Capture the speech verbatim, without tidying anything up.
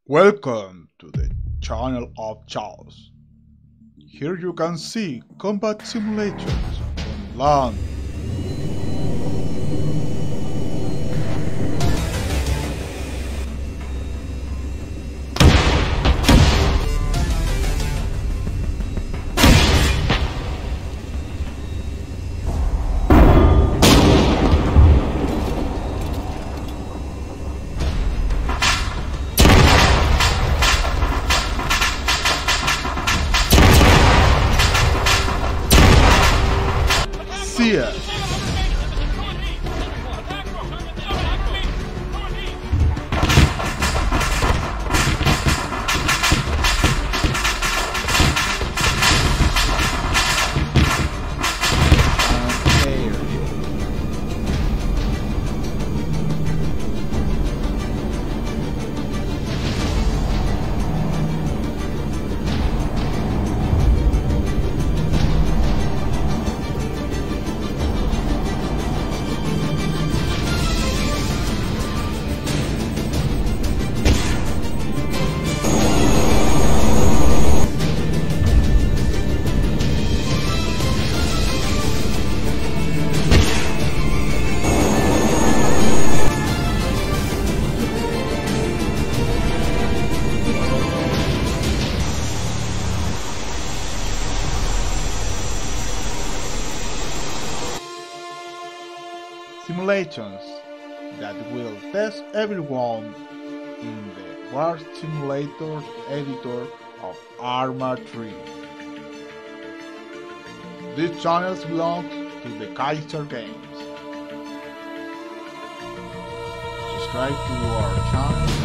Welcome to the channel of Chaos. Here you can see combat simulations on land. See ya. Simulations that will test everyone in the War Simulator editor of Arma three. This channel belongs to the Kaiser Games. Subscribe to our channel